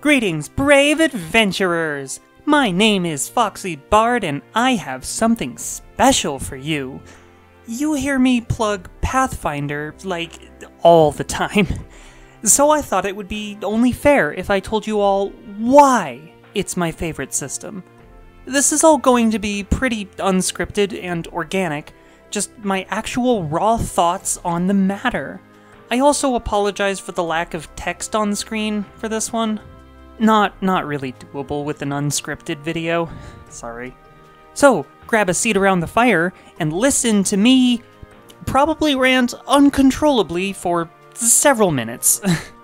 Greetings, brave adventurers! My name is Foxy Bard, and I have something special for you. You hear me plug Pathfinder, like, all the time. So I thought it would be only fair if I told you all why it's my favorite system. This is all going to be pretty unscripted and organic, just my actual raw thoughts on the matter. I also apologize for the lack of text on screen for this one. Not really doable with an unscripted video. Sorry. So, grab a seat around the fire and listen to me probably rant uncontrollably for several minutes.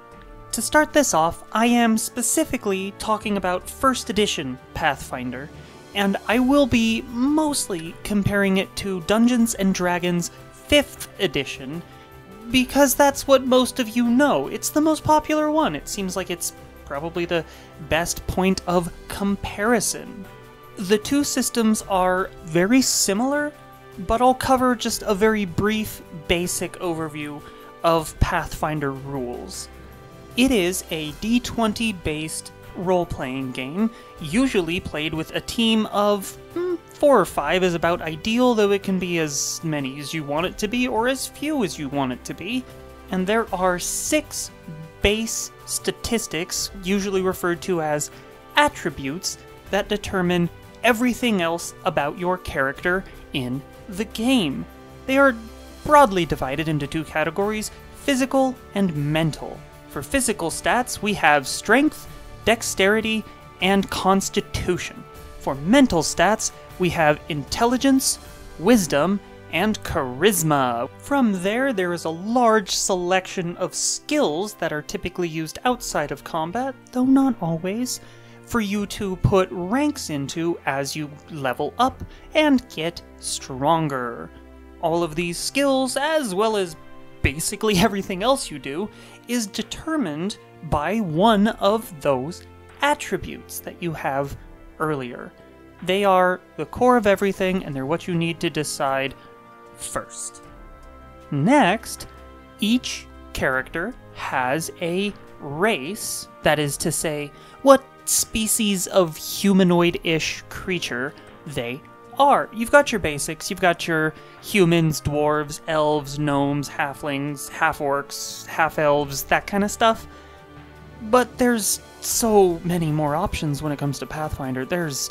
To start this off, I am specifically talking about 1st edition Pathfinder, and I will be mostly comparing it to Dungeons & Dragons 5th edition, because that's what most of you know. It's the most popular one. It seems like it's probably the best point of comparison. The two systems are very similar, but I'll cover just a very brief, basic overview of Pathfinder rules. It is a D20-based role-playing game, usually played with a team of 4 or 5 is about ideal, though it can be as many as you want it to be, or as few as you want it to be. And there are 6 base statistics, usually referred to as attributes, that determine everything else about your character in the game. They are broadly divided into 2 categories, physical and mental. For physical stats, we have strength, dexterity, and constitution. For mental stats, we have intelligence, wisdom, and charisma. From there is a large selection of skills that are typically used outside of combat, though not always, for you to put ranks into as you level up and get stronger. All of these skills, as well as basically everything else you do, is determined by one of those attributes that you have earlier. They are the core of everything, and they're what you need to decide first. Next, each character has a race, that is to say, what species of humanoid-ish creature they are. You've got your basics, you've got your humans, dwarves, elves, gnomes, halflings, half-orcs, half-elves, that kind of stuff. But there's so many more options when it comes to Pathfinder.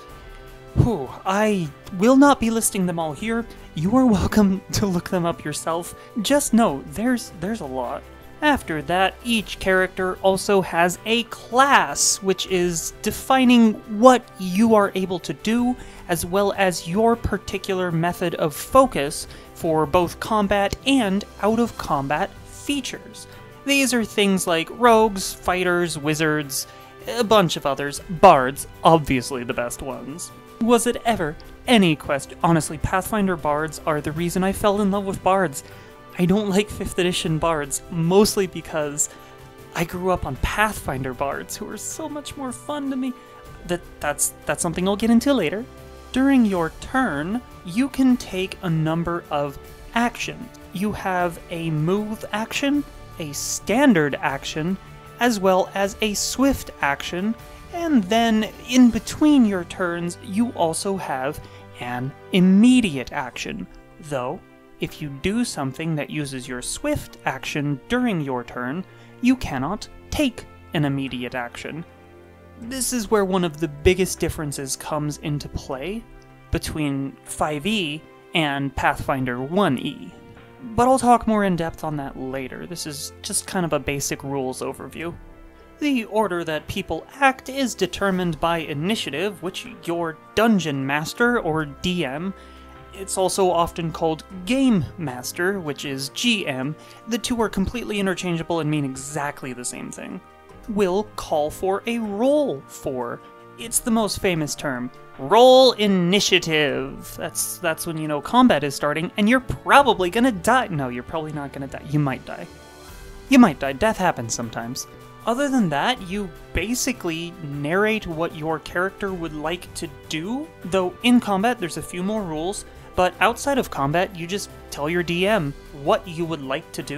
I will not be listing them all here. You are welcome to look them up yourself. Just know, there's a lot. After that, each character also has a class, which is defining what you are able to do, as well as your particular method of focus for both combat and out-of-combat features. These are things like rogues, fighters, wizards, a bunch of others, bards, obviously the best ones. Was it ever any question? Honestly, Pathfinder bards are the reason I fell in love with bards. I don't like 5th edition bards, mostly because I grew up on Pathfinder bards, who are so much more fun to me. That's something I'll get into later. During your turn, you can take a number of actions. You have a move action, a standard action, as well as a swift action, and then in between your turns, you also have an immediate action, though if you do something that uses your swift action during your turn, you cannot take an immediate action. This is where one of the biggest differences comes into play between 5e and Pathfinder 1e. But I'll talk more in depth on that later. This is just kind of a basic rules overview. The order that people act is determined by initiative, which your dungeon master, or DM, it's also often called Game Master, which is GM, the two are completely interchangeable and mean exactly the same thing, will call for a roll for. It's the most famous term. Roll initiative. That's when you know combat is starting, and you're probably gonna die. No, you're probably not gonna die. You might die. You might die. Death happens sometimes. Other than that, you basically narrate what your character would like to do, though in combat there's a few more rules, but outside of combat you just tell your DM what you would like to do,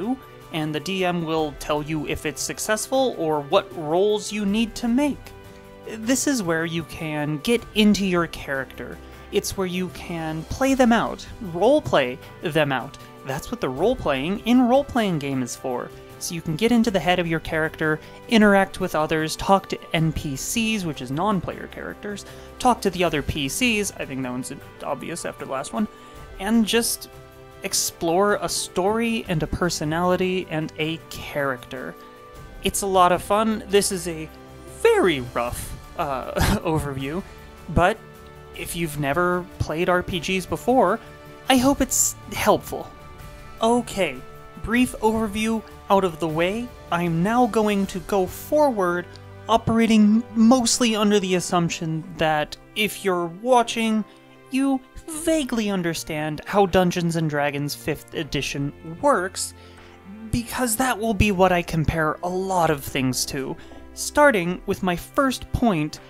and the DM will tell you if it's successful or what rolls you need to make. This is where you can get into your character. It's where you can play them out, roleplay them out. That's what the role-playing in role-playing game is for. So you can get into the head of your character, interact with others, talk to NPCs, which is non-player characters, talk to the other PCs, I think that one's obvious after the last one, and just explore a story and a personality and a character. It's a lot of fun. This is a very rough overview, but if you've never played RPGs before, I hope it's helpful. Okay, brief overview out of the way. I'm now going to go forward, operating mostly under the assumption that if you're watching, you vaguely understand how Dungeons & Dragons 5th edition works, because that will be what I compare a lot of things to. Starting with my first point,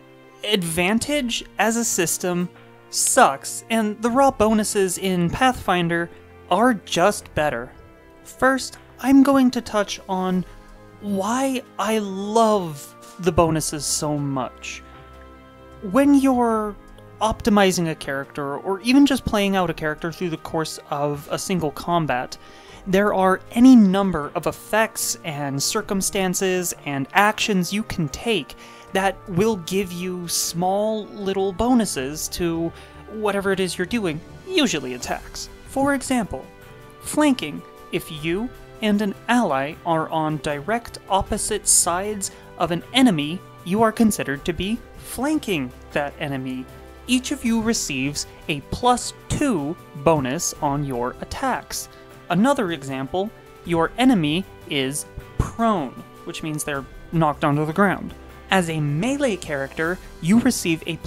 advantage as a system sucks, and the raw bonuses in Pathfinder are just better. First, I'm going to touch on why I love the bonuses so much. When you're optimizing a character, or even just playing out a character through the course of a single combat, there are any number of effects and circumstances and actions you can take that will give you small little bonuses to whatever it is you're doing, usually attacks. For example, flanking. If you and an ally are on direct opposite sides of an enemy, you are considered to be flanking that enemy. Each of you receives a +2 bonus on your attacks. Another example, your enemy is prone, which means they're knocked onto the ground. As a melee character, you receive a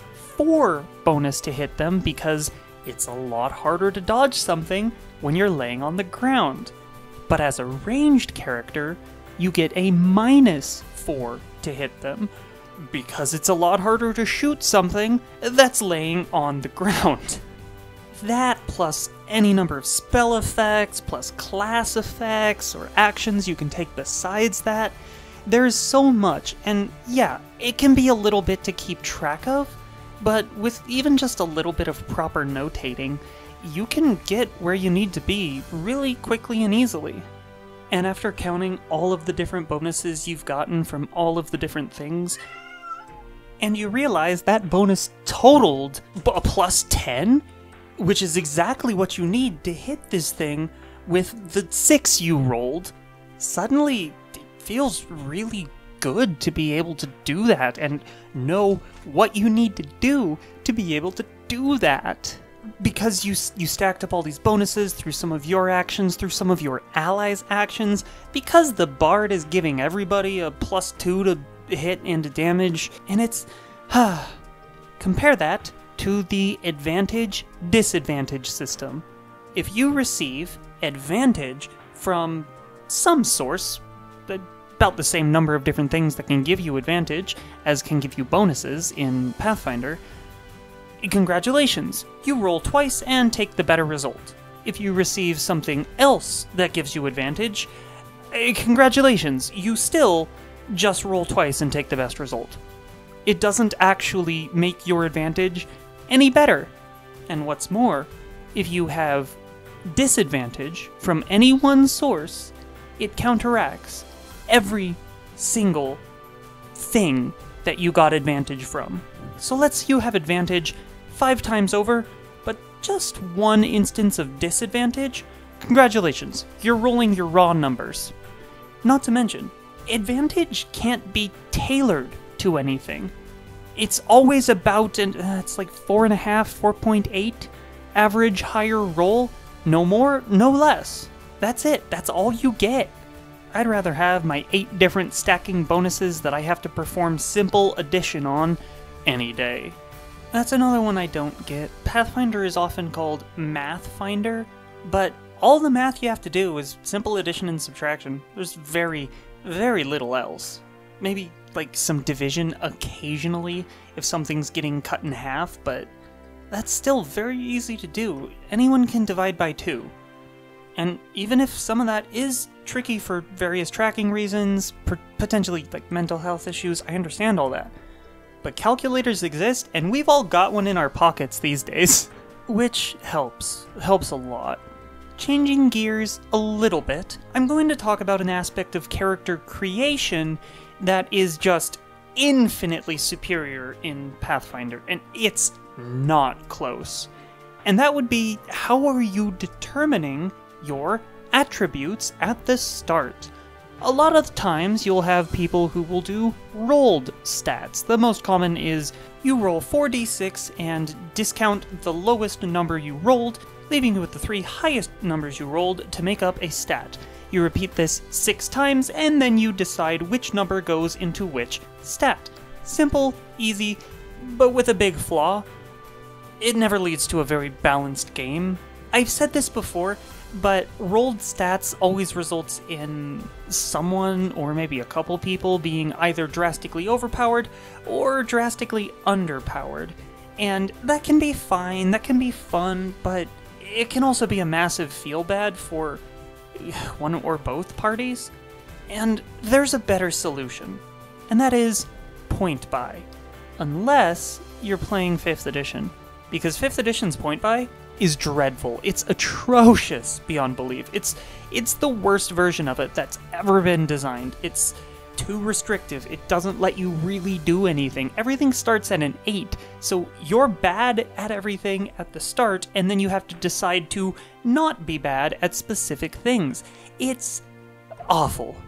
+4 bonus to hit them because it's a lot harder to dodge something when you're laying on the ground. But as a ranged character, you get a -4 to hit them because it's a lot harder to shoot something that's laying on the ground. That plus any number of spell effects, plus class effects or actions you can take besides that, there's so much, and yeah, it can be a little bit to keep track of, but with even just a little bit of proper notating, you can get where you need to be really quickly and easily. And after counting all of the different bonuses you've gotten from all of the different things, and you realize that bonus totaled a +10, which is exactly what you need to hit this thing with the 6 you rolled, suddenly it feels really good to be able to do that and know what you need to do to be able to do that. Because you stacked up all these bonuses through some of your actions, through some of your allies' actions, because the bard is giving everybody a +2 to hit and to damage, and it's... Compare that to the advantage-disadvantage system. If you receive advantage from some source, about the same number of different things that can give you advantage as can give you bonuses in Pathfinder, congratulations, you roll twice and take the better result. If you receive something else that gives you advantage, congratulations, you still just roll twice and take the best result. It doesn't actually make your advantage any better. And what's more, if you have disadvantage from any one source, it counteracts every single thing that you got advantage from. So let's say you have advantage 5 times over, but just one instance of disadvantage, congratulations, you're rolling your raw numbers. Not to mention, advantage can't be tailored to anything. It's always about, it's like 4.5, 4.8 average higher roll, no more, no less. That's it, that's all you get. I'd rather have my 8 different stacking bonuses that I have to perform simple addition on any day. That's another one I don't get. Pathfinder is often called Math Finder, but all the math you have to do is simple addition and subtraction. There's very, very little else. Maybe like some division occasionally if something's getting cut in half, but that's still very easy to do. Anyone can divide by 2. And even if some of that is tricky for various tracking reasons, potentially like mental health issues, I understand all that. But calculators exist, and we've all got one in our pockets these days. Which helps a lot. Changing gears a little bit, I'm going to talk about an aspect of character creation that is just infinitely superior in Pathfinder, and it's not close. And that would be, how are you determining your attributes at the start? A lot of times you'll have people who will do rolled stats. The most common is you roll 4d6 and discount the lowest number you rolled, leaving you with the 3 highest numbers you rolled to make up a stat. You repeat this 6 times, and then you decide which number goes into which stat. Simple, easy, but with a big flaw. It never leads to a very balanced game. I've said this before, but rolled stats always results in someone, or maybe a couple people, being either drastically overpowered or drastically underpowered. And that can be fine, that can be fun, but it can also be a massive feel-bad for one or both parties. And there's a better solution, and that is point buy. Unless you're playing 5th edition, because 5th edition's point buy is dreadful. It's atrocious beyond belief. It's the worst version of it that's ever been designed. It's too restrictive. It doesn't let you really do anything. Everything starts at an 8, so you're bad at everything at the start, and then you have to decide to not be bad at specific things. It's awful.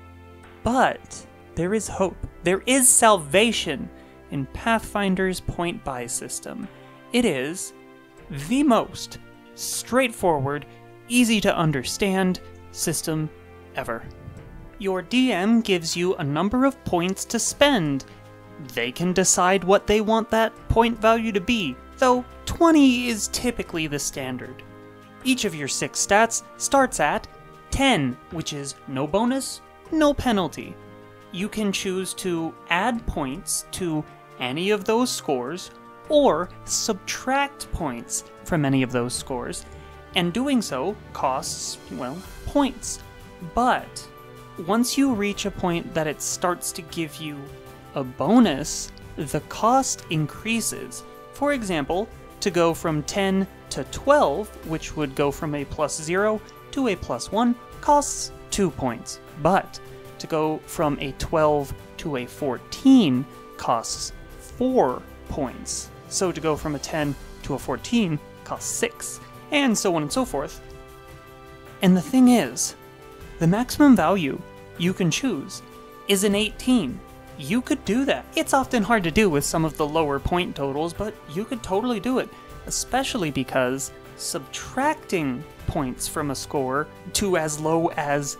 But there is hope. There is salvation in Pathfinder's point buy system. It is the most straightforward, easy to understand system ever. Your DM gives you a number of points to spend. They can decide what they want that point value to be, though 20 is typically the standard. Each of your 6 stats starts at 10, which is no bonus, no penalty. You can choose to add points to any of those scores, or subtract points from any of those scores, and doing so costs, well, points. But once you reach a point that it starts to give you a bonus, the cost increases. For example, to go from 10 to 12, which would go from a +0 to a +1, costs 2 points. But to go from a 12 to a 14 costs 4 points. So to go from a 10 to a 14 costs 6, and so on and so forth. And the thing is, the maximum value you can choose is an 18. You could do that. It's often hard to do with some of the lower point totals, but you could totally do it, especially because subtracting points from a score to as low as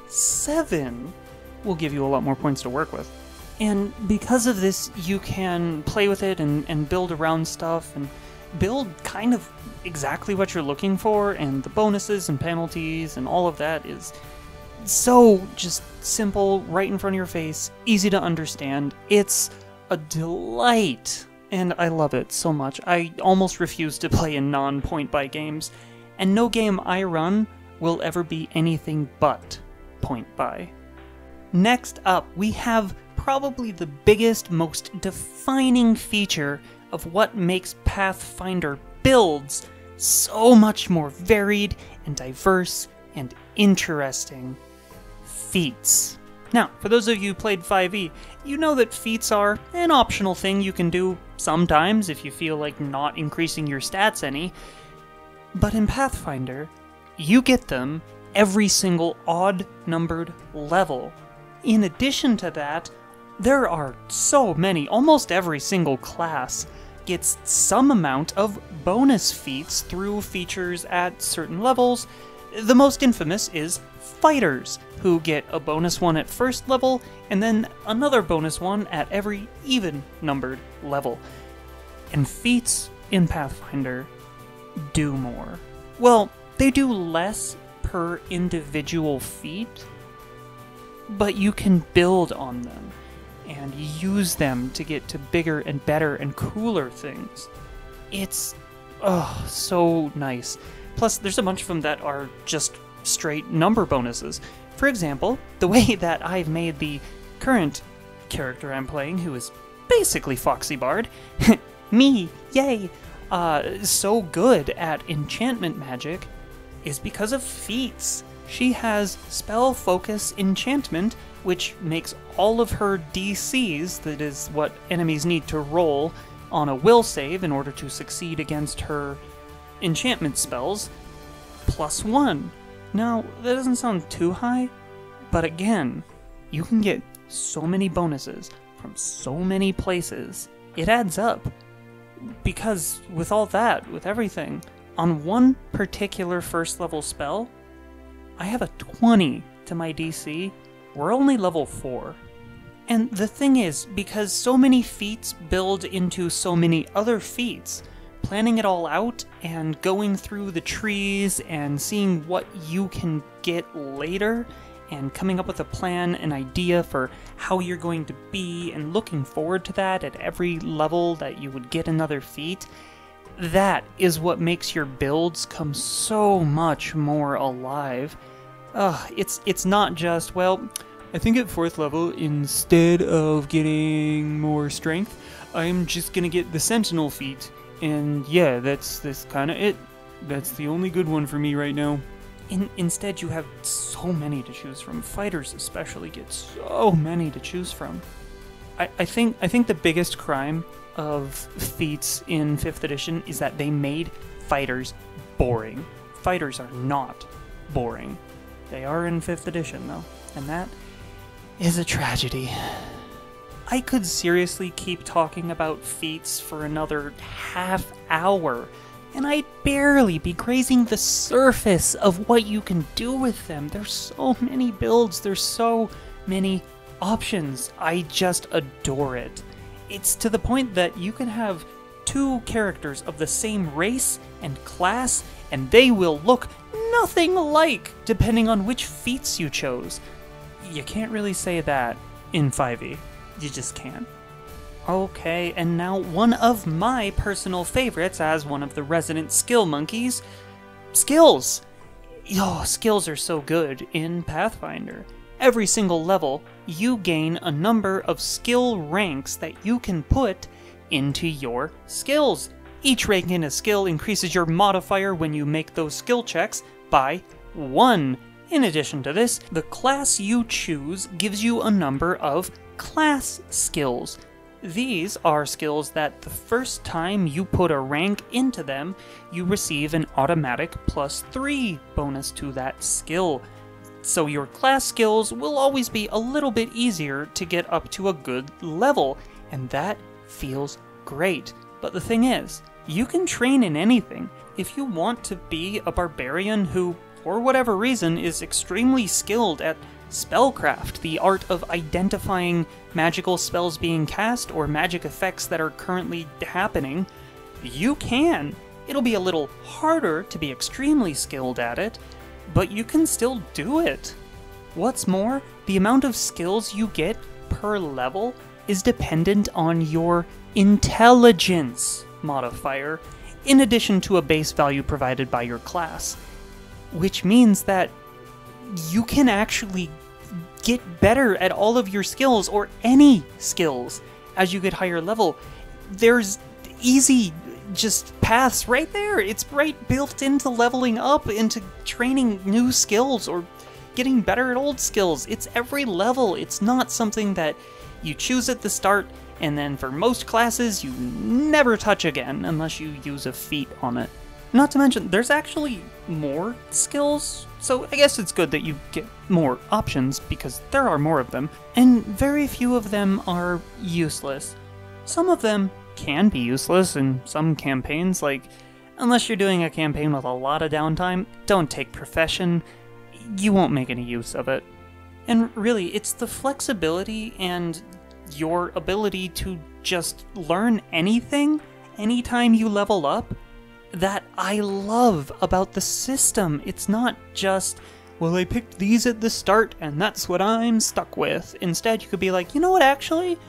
7 will give you a lot more points to work with. And because of this, you can play with it and build around stuff and build kind of exactly what you're looking for, and the bonuses and penalties and all of that is so just simple, right in front of your face, easy to understand. It's a delight, and I love it so much. I almost refuse to play in non-point buy games, and no game I run will ever be anything but point buy. Next up, we have probably the biggest, most defining feature of what makes Pathfinder builds so much more varied and diverse and interesting: feats. Now, for those of you who played 5e, you know that feats are an optional thing you can do sometimes if you feel like not increasing your stats any, but in Pathfinder, you get them every single odd-numbered level. In addition to that, there are so many. Almost every single class gets some amount of bonus feats through features at certain levels. The most infamous is fighters, who get a bonus one at first level, and then another bonus one at every even-numbered level. And feats in Pathfinder do more. Well, they do less per individual feat, but you can build on them and use them to get to bigger and better and cooler things. It's so nice. Plus, there's a bunch of them that are just straight number bonuses. For example, the way that I've made the current character I'm playing, who is basically Foxy Bard, me, yay, so good at enchantment magic is because of feats. She has Spell Focus Enchantment, which makes all of her DCs, that is what enemies need to roll on a will save in order to succeed against her enchantment spells, +1. Now, that doesn't sound too high, but again, you can get so many bonuses from so many places. It adds up. Because with all that, with everything, on one particular first level spell, I have a 20 to my DC. We're only level 4. And the thing is, because so many feats build into so many other feats, planning it all out and going through the trees and seeing what you can get later and coming up with a plan, an idea for how you're going to be and looking forward to that at every level that you would get another feat, that is what makes your builds come so much more alive. It's not just, well, I think at 4th level, instead of getting more strength, I'm just gonna get the Sentinel feat. And yeah, that's kinda it. That's the only good one for me right now. Instead, you have so many to choose from. Fighters especially get so many to choose from. I think the biggest crime of feats in 5th edition is that they made fighters boring. Fighters are not boring. They are in 5th edition, though, and that is a tragedy. I could seriously keep talking about feats for another half hour, and I'd barely be grazing the surface of what you can do with them. There's so many builds, there's so many options. I just adore it. It's to the point that you can have 2 characters of the same race and class, and they will look nothing alike depending on which feats you chose. You can't really say that in 5e. You just can't. Okay, and now one of my personal favorites as one of the resident skill monkeys, skills. Yo, skills are so good in Pathfinder. Every single level, you gain a number of skill ranks that you can put into your skills. Each rank in a skill increases your modifier when you make those skill checks by 1. In addition to this, the class you choose gives you a number of class skills. These are skills that the first time you put a rank into them, you receive an automatic +3 bonus to that skill. So your class skills will always be a little bit easier to get up to a good level, and that feels great. But the thing is, you can train in anything. If you want to be a barbarian who, for whatever reason, is extremely skilled at spellcraft, the art of identifying magical spells being cast or magic effects that are currently happening, you can. It'll be a little harder to be extremely skilled at it, but you can still do it. What's more, the amount of skills you get per level is dependent on your intelligence modifier, in addition to a base value provided by your class, which means that you can actually get better at all of your skills, or any skills, as you get higher level. There's easy just paths right there. It's right built into leveling up, into training new skills, or getting better at old skills. It's every level. It's not something that you choose at the start, and then for most classes you never touch again unless you use a feat on it. Not to mention, there's actually more skills, so I guess it's good that you get more options, because there are more of them, and very few of them are useless. Some of them can be useless in some campaigns, like, unless you're doing a campaign with a lot of downtime, don't take Profession. You won't make any use of it. And really, it's the flexibility and your ability to just learn anything anytime you level up that I love about the system. It's not just, well, I picked these at the start and that's what I'm stuck with. Instead, you could be like, you know what, actually,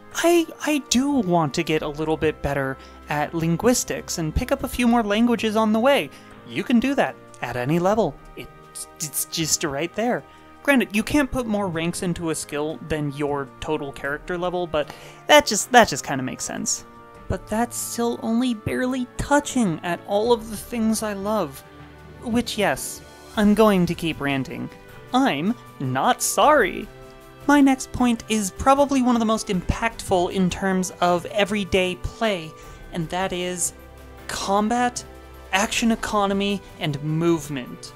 I do want to get a little bit better at linguistics and pick up a few more languages on the way. You can do that at any level. It It's just right there. Granted, you can't put more ranks into a skill than your total character level, but that just kind of makes sense. But that's still only barely touching at all of the things I love. Which, yes, I'm going to keep ranting. I'm not sorry. My next point is probably one of the most impactful in terms of everyday play, and that is combat, action economy, and movement.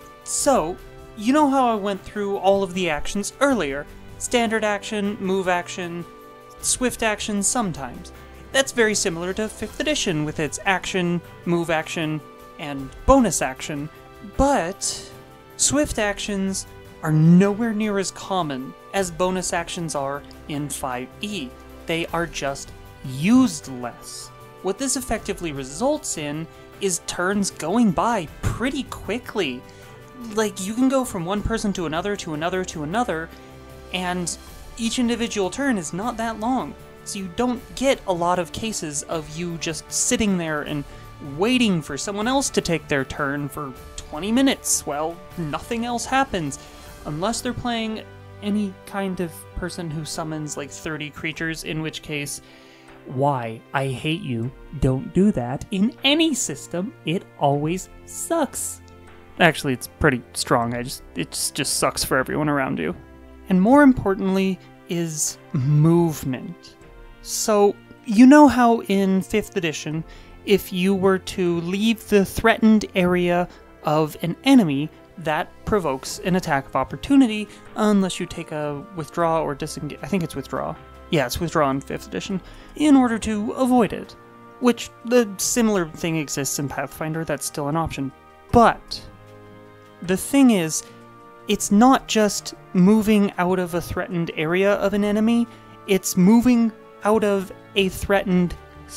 So, you know how I went through all of the actions earlier? Standard action, move action, swift action sometimes. That's very similar to 5th edition with its action, move action, and bonus action, but swift actions are nowhere near as common as bonus actions are in 5e. They are just used less. What this effectively results in is turns going by pretty quickly. Like, you can go from one person to another, to another, to another, and each individual turn is not that long. So you don't get a lot of cases of you just sitting there and waiting for someone else to take their turn for 20 minutes while nothing else happens. Unless they're playing any kind of person who summons like 30 creatures, in which case, why? I hate you. Don't do that. In any system, it always sucks. Actually, it's pretty strong. It just sucks for everyone around you. And more importantly is movement. So, you know how in 5th edition, if you were to leave the threatened area of an enemy, that provokes an attack of opportunity, unless you take a withdraw or disengage. I think it's withdraw. Yeah, it's withdraw in 5th edition, in order to avoid it. Which, the similar thing exists in Pathfinder, that's still an option. But the thing is, it's not just moving out of a threatened area of an enemy, it's moving out of a threatened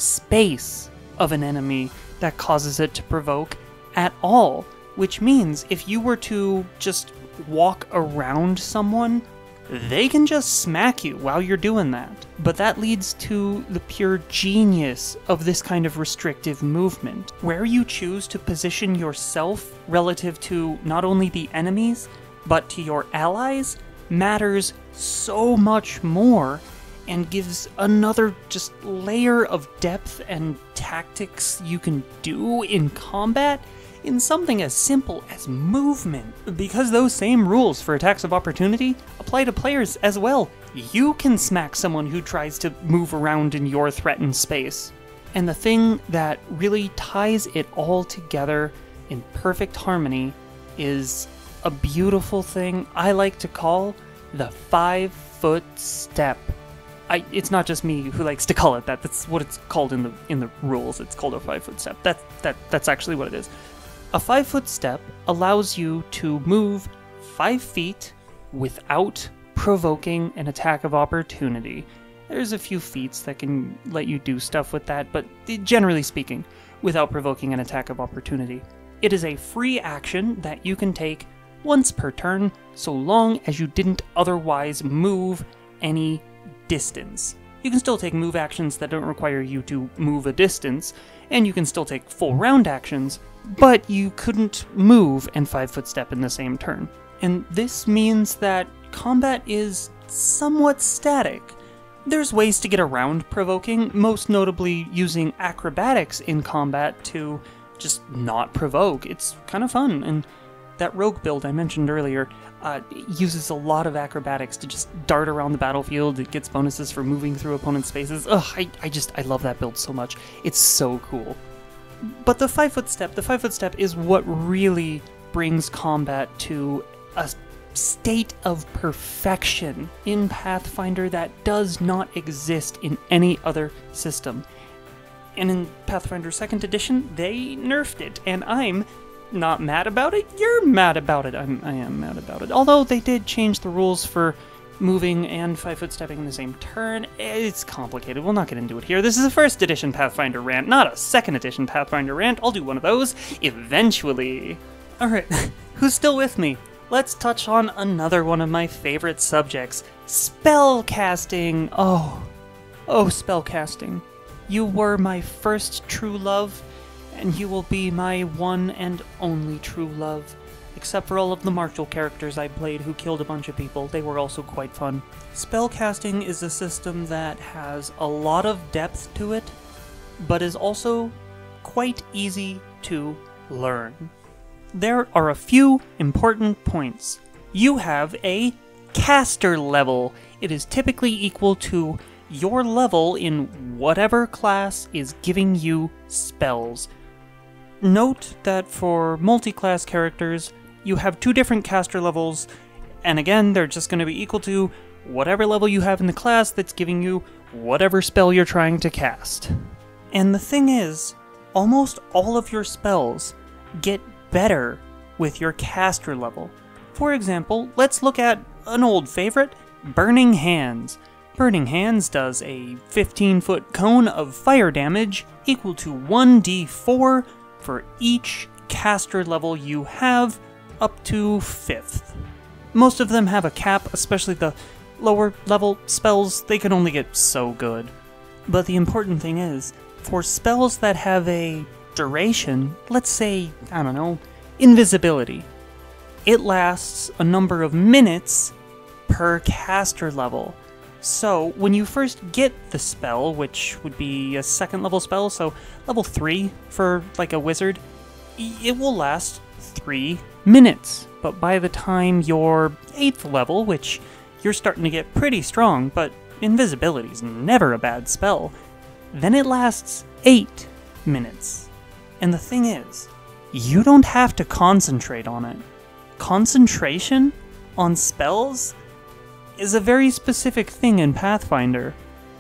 space of an enemy that causes it to provoke at all. Which means if you were to just walk around someone, they can just smack you while you're doing that. But that leads to the pure genius of this kind of restrictive movement. Where you choose to position yourself relative to not only the enemies, but to your allies, matters so much more and gives another just layer of depth and tactics you can do in combat in something as simple as movement. Because those same rules for attacks of opportunity apply to players as well. You can smack someone who tries to move around in your threatened space. And the thing that really ties it all together in perfect harmony is a beautiful thing I like to call the 5-foot step. It's not just me who likes to call it that. That's what it's called in the rules. It's called a 5-foot step. That's actually what it is. A 5-foot step allows you to move 5 feet without provoking an attack of opportunity. There's a few feats that can let you do stuff with that, but generally speaking, without provoking an attack of opportunity. It is a free action that you can take once per turn, so long as you didn't otherwise move any distance. You can still take move actions that don't require you to move a distance, and you can still take full round actions, but you couldn't move and 5-foot step in the same turn. And this means that combat is somewhat static. There's ways to get around provoking, most notably using acrobatics in combat to just not provoke. It's kind of fun, and that rogue build I mentioned earlier uses a lot of acrobatics to just dart around the battlefield. It gets bonuses for moving through opponent spaces. Ugh, I love that build so much. It's so cool. But the 5-foot step is what really brings combat to a state of perfection in Pathfinder that does not exist in any other system. And in Pathfinder 2nd edition, they nerfed it, and I'm not mad about it. You're mad about it. I am mad about it. Although they did change the rules for moving and 5-foot stepping in the same turn. It's complicated. We'll not get into it here. This is a 1st edition Pathfinder rant, not a 2nd edition Pathfinder rant. I'll do one of those eventually. Alright, who's still with me? Let's touch on another one of my favorite subjects, spellcasting. Oh, spellcasting. You were my first true love, and you will be my one and only true love. I except for all of the martial characters I played who killed a bunch of people. They were also quite fun. Spellcasting is a system that has a lot of depth to it, but is also quite easy to learn. There are a few important points. You have a caster level. It is typically equal to your level in whatever class is giving you spells. Note that for multi-class characters, you have two different caster levels, and again, they're just going to be equal to whatever level you have in the class that's giving you whatever spell you're trying to cast. And the thing is, almost all of your spells get better with your caster level. For example, let's look at an old favorite, Burning Hands. Burning Hands does a 15-foot cone of fire damage equal to 1d4 for each caster level you have up to 5th. Most of them have a cap, especially the lower level spells. They can only get so good. But the important thing is, for spells that have a duration, let's say, I don't know, invisibility, it lasts a number of minutes per caster level. So when you first get the spell, which would be a 2nd level spell, so level 3 for like a wizard, it will last 3 minutes. But by the time you're 8th level, which you're starting to get pretty strong, but invisibility is never a bad spell, then it lasts 8 minutes. And the thing is, you don't have to concentrate on it. Concentration on spells is a very specific thing in Pathfinder,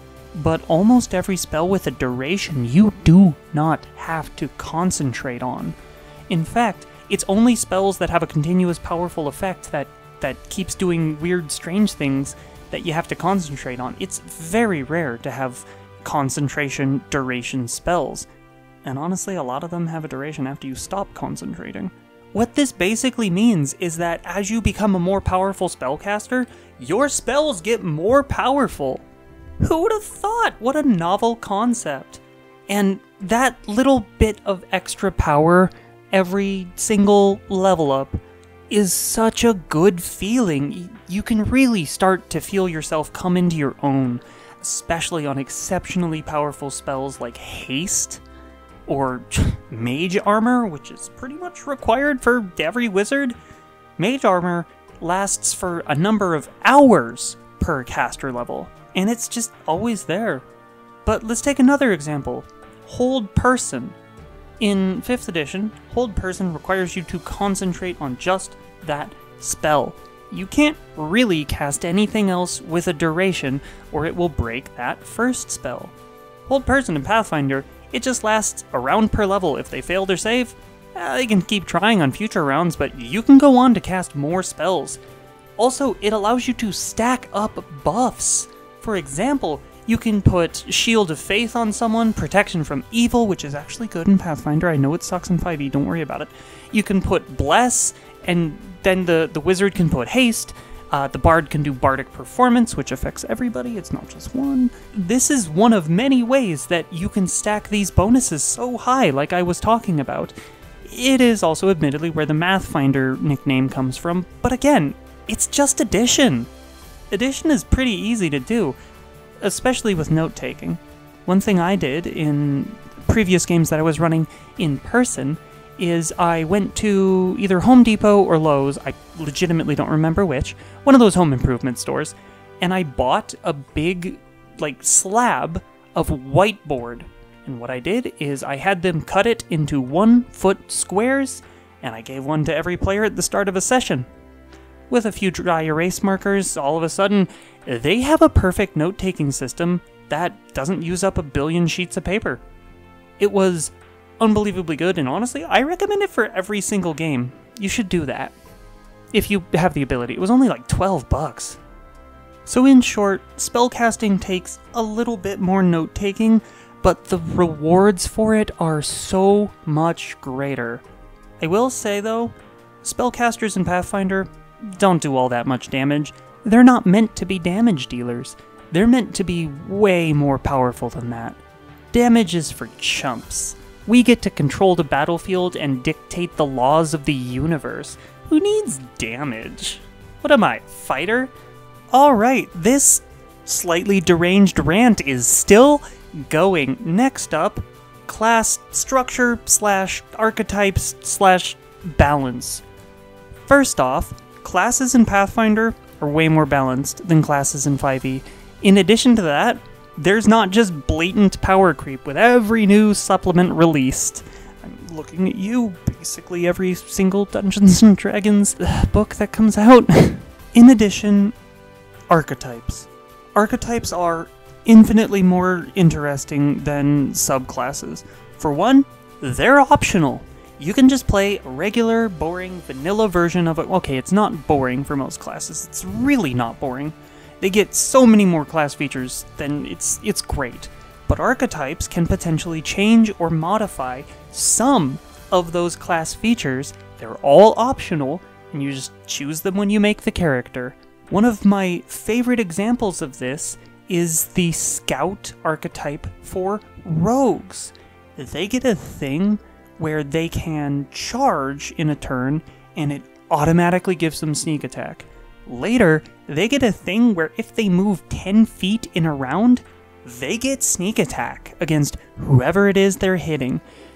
but almost every spell with a duration you do not have to concentrate on. In fact, it's only spells that have a continuous powerful effect that keeps doing weird, strange things that you have to concentrate on. It's very rare to have concentration duration spells, and honestly, a lot of them have a duration after you stop concentrating. What this basically means is that as you become a more powerful spellcaster, your spells get more powerful. Who would have thought? What a novel concept. And that little bit of extra power every single level up is such a good feeling. You can really start to feel yourself come into your own, especially on exceptionally powerful spells like Haste, or Mage Armor, which is pretty much required for every wizard. Mage Armor lasts for a number of hours per caster level, and it's just always there. But let's take another example. Hold Person. In 5th edition, Hold Person requires you to concentrate on just that spell. You can't really cast anything else with a duration, or it will break that first spell. Hold Person in Pathfinder, it just lasts a round per level. If they fail their save, they can keep trying on future rounds, but you can go on to cast more spells. Also, it allows you to stack up buffs. For example, you can put Shield of Faith on someone, Protection from Evil, which is actually good in Pathfinder. I know it sucks in 5e, don't worry about it. You can put Bless, and then the wizard can put Haste. The bard can do bardic performance, which affects everybody, it's not just one. This is one of many ways that you can stack these bonuses so high, like I was talking about. It is also admittedly where the Mathfinder nickname comes from, but again, it's just addition. Addition is pretty easy to do, especially with note-taking. One thing I did in previous games that I was running in person is I went to either Home Depot or Lowe's, I legitimately don't remember which, one of those home improvement stores, and I bought a big, slab of whiteboard. And what I did is I had them cut it into 1-foot squares, and I gave one to every player at the start of a session. With a few dry erase markers, all of a sudden, they have a perfect note-taking system that doesn't use up a billion sheets of paper. It was unbelievably good, and honestly, I recommend it for every single game. You should do that. If you have the ability. It was only like $12. So in short, spellcasting takes a little bit more note-taking, but the rewards for it are so much greater. I will say though, spellcasters in Pathfinder don't do all that much damage. They're not meant to be damage dealers. They're meant to be way more powerful than that. Damage is for chumps. We get to control the battlefield and dictate the laws of the universe. Who needs damage? What am I, fighter? Alright, this slightly deranged rant is still going. Next up, class structure / archetypes / balance. First off, classes in Pathfinder are way more balanced than classes in 5e. In addition to that, there's not just blatant power creep with every new supplement released. I'm looking at you, basically every single Dungeons & Dragons book that comes out. In addition, archetypes. Archetypes are infinitely more interesting than subclasses. For one, they're optional. You can just play a regular, boring, vanilla version of it. Okay, it's not boring for most classes. It's really not boring. They get so many more class features than it's great. But archetypes can potentially change or modify some of those class features. They're all optional, and you just choose them when you make the character. One of my favorite examples of this is the Scout archetype for rogues. They get a thing where they can charge in a turn, and it automatically gives them sneak attack. Later, they get a thing where if they move 10 feet in a round, they get sneak attack against whoever it is they're hitting.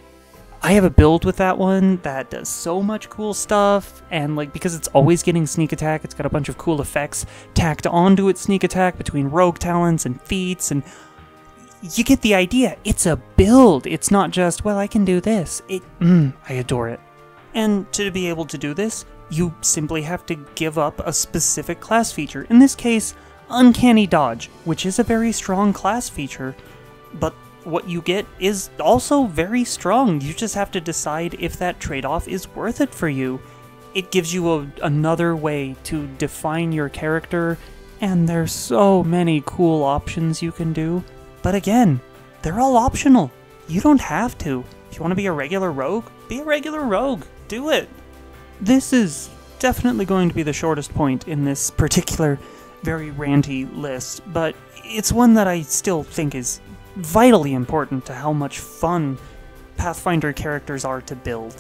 I have a build with that one that does so much cool stuff, and because it's always getting sneak attack, it's got a bunch of cool effects tacked onto its sneak attack between rogue talents and feats, and you get the idea. It's a build. It's not just, well, I can do this. I adore it. And to be able to do this, you simply have to give up a specific class feature. In this case, Uncanny Dodge, which is a very strong class feature, but what you get is also very strong. You just have to decide if that trade-off is worth it for you. It gives you another way to define your character, and there's so many cool options you can do. But again, they're all optional. You don't have to. If you want to be a regular rogue, be a regular rogue. Do it. This is definitely going to be the shortest point in this particular very ranty list, but it's one that I still think is vitally important to how much fun Pathfinder characters are to build.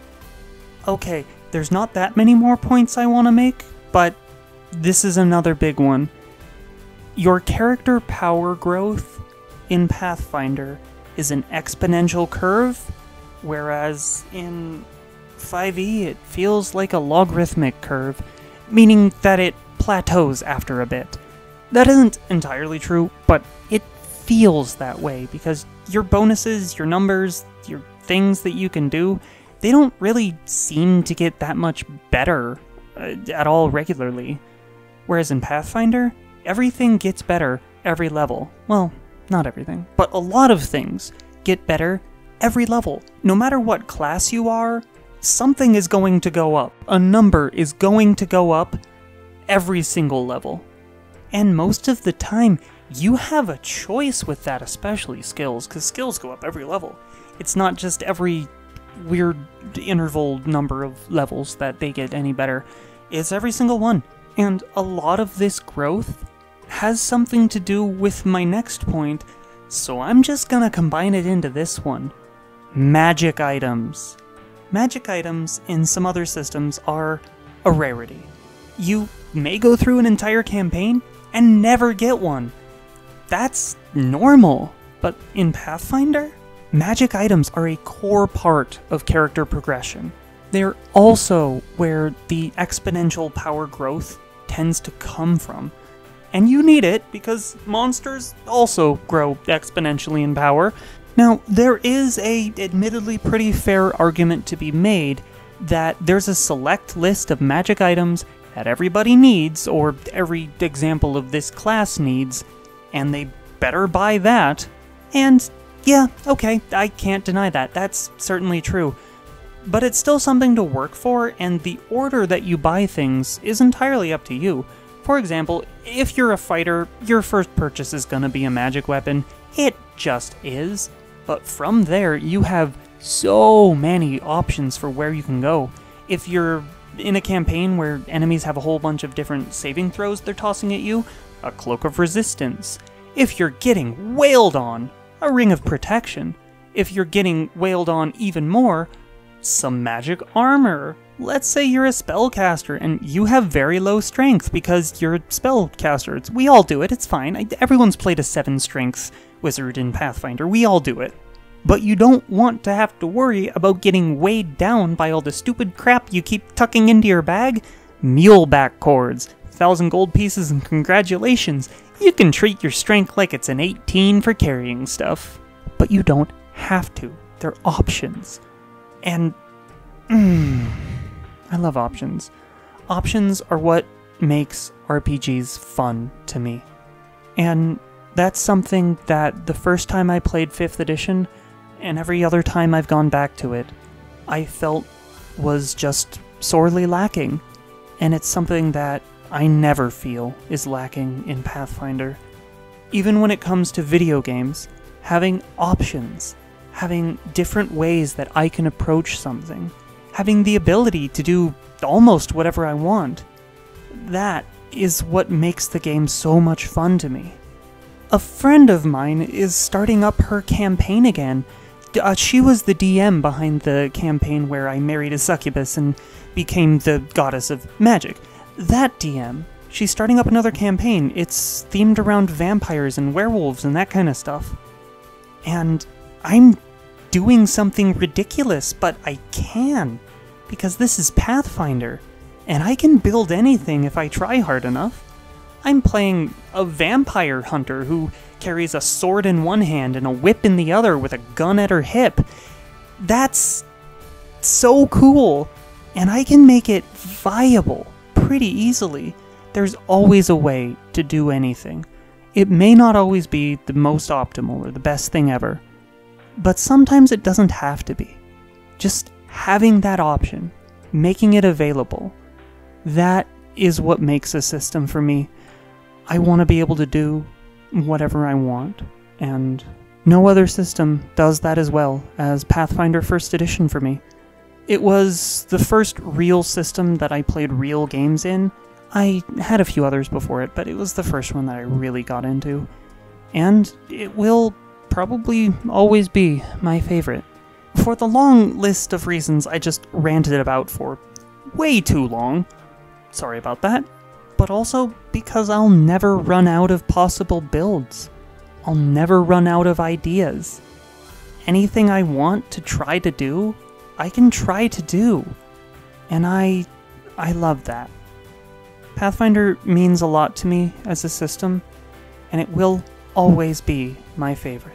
Okay, there's not that many more points I want to make, but this is another big one. Your character power growth in Pathfinder is an exponential curve, whereas in 5e it feels like a logarithmic curve, meaning that it plateaus after a bit. That isn't entirely true, but it feels that way because your bonuses, your numbers, your things that you can do, they don't really seem to get that much better at all regularly. Whereas in Pathfinder, everything gets better every level. Well, not everything, but a lot of things get better every level. No matter what class you are, something is going to go up. A number is going to go up every single level. And most of the time, you have a choice with that, especially skills, because skills go up every level. It's not just every weird interval number of levels that they get any better. It's every single one. And a lot of this growth has something to do with my next point, so I'm just gonna combine it into this one. Magic items. Magic items in some other systems are a rarity. You may go through an entire campaign and never get one. That's normal. But in Pathfinder, magic items are a core part of character progression. They're also where the exponential power growth tends to come from. And you need it because monsters also grow exponentially in power. Now, there is a admittedly pretty fair argument to be made that there's a select list of magic items that everybody needs, or every example of this class needs, and they better buy that. And yeah, okay, I can't deny that. That's certainly true. But it's still something to work for, and the order that you buy things is entirely up to you. For example, if you're a fighter, your first purchase is gonna be a magic weapon. It just is. But from there, you have so many options for where you can go. If you're in a campaign where enemies have a whole bunch of different saving throws they're tossing at you, a Cloak of Resistance. If you're getting wailed on, a Ring of Protection. If you're getting wailed on even more, some magic armor. Let's say you're a spellcaster and you have very low strength because you're a spellcaster. We all do it, it's fine. Everyone's played a 7 strength wizard in Pathfinder, we all do it. But you don't want to have to worry about getting weighed down by all the stupid crap you keep tucking into your bag. Muleback cords, 1,000 gold pieces, and congratulations, you can treat your strength like it's an 18 for carrying stuff. But you don't have to. They're options. And, I love options. Options are what makes RPGs fun to me. And that's something that the first time I played 5th edition, and every other time I've gone back to it, I felt was just sorely lacking. And it's something that I never feel is lacking in Pathfinder. Even when it comes to video games, having options, having different ways that I can approach something, having the ability to do almost whatever I want, that is what makes the game so much fun to me. A friend of mine is starting up her campaign again. She was the DM behind the campaign where I married a succubus and became the goddess of magic. That DM, she's starting up another campaign. It's themed around vampires and werewolves and that kind of stuff. And I'm doing something ridiculous, but I can, because this is Pathfinder, and I can build anything if I try hard enough. I'm playing a vampire hunter who carries a sword in one hand and a whip in the other with a gun at her hip. That's so cool, and I can make it viable pretty easily. There's always a way to do anything. It may not always be the most optimal or the best thing ever, but sometimes it doesn't have to be. Just having that option, making it available, that is what makes a system for me. I want to be able to do whatever I want, and no other system does that as well as Pathfinder 1st Edition for me. It was the first real system that I played real games in. I had a few others before it, but it was the first one that I really got into. And it will probably always be my favorite. For the long list of reasons I just ranted about for way too long, sorry about that, but also because I'll never run out of possible builds. I'll never run out of ideas. Anything I want to try to do, I can try to do. And I love that. Pathfinder means a lot to me as a system, and it will always be my favorite.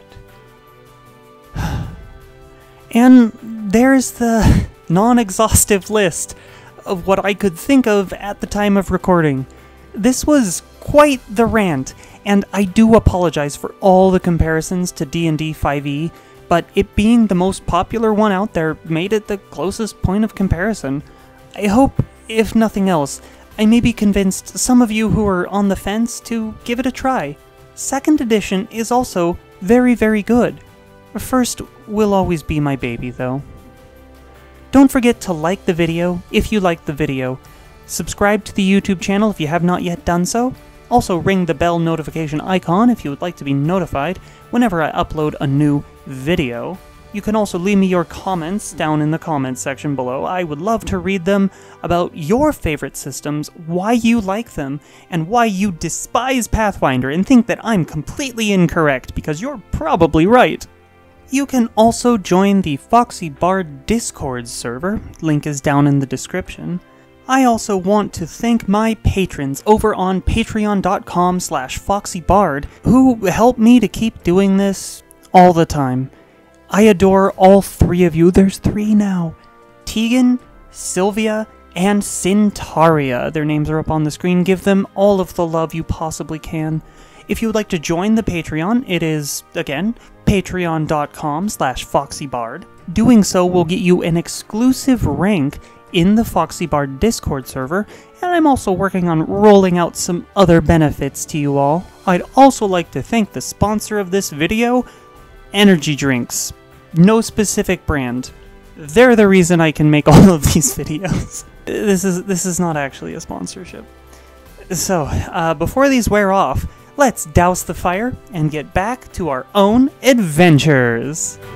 And there's the non-exhaustive list of what I could think of at the time of recording. This was quite the rant, and I do apologize for all the comparisons to D&D 5e, but it being the most popular one out there made it the closest point of comparison. I hope, if nothing else, I may be convinced some of you who are on the fence to give it a try. 2nd edition is also very, very good. First will always be my baby, though. Don't forget to like the video if you liked the video. Subscribe to the YouTube channel if you have not yet done so. Also ring the bell notification icon if you would like to be notified whenever I upload a new video. You can also leave me your comments down in the comments section below. I would love to read them about your favorite systems, why you like them, and why you despise Pathfinder and think that I'm completely incorrect, because you're probably right. You can also join the Foxy Bard Discord server, link is down in the description. I also want to thank my patrons over on patreon.com/foxybard who help me to keep doing this all the time. I adore all 3 of you. There's 3 now. Tegan, Sylvia, and Cintaria. Their names are up on the screen. Give them all of the love you possibly can. If you would like to join the Patreon, it is, again, patreon.com/foxybard. Doing so will get you an exclusive rank in the Foxy Bard Discord server, and I'm also working on rolling out some other benefits to you all. I'd also like to thank the sponsor of this video, Energy Drinks. No specific brand. They're the reason I can make all of these videos. This is not actually a sponsorship. So, before these wear off, let's douse the fire and get back to our own adventures.